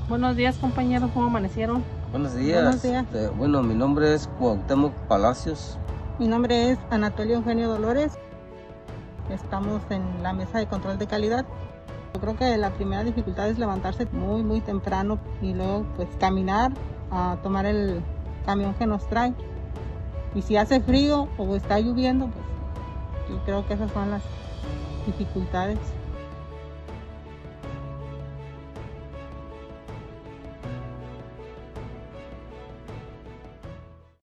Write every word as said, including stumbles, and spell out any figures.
Buenos días, compañeros, ¿cómo amanecieron? Buenos días. Buenos días. Este, bueno, mi nombre es Cuauhtémoc Palacios. Mi nombre es Anatolio Eugenio Dolores. Estamos en la mesa de control de calidad. Yo creo que la primera dificultad es levantarse muy, muy temprano y luego pues caminar a tomar el camión que nos trae. Y si hace frío o está lloviendo, pues yo creo que esas son las dificultades.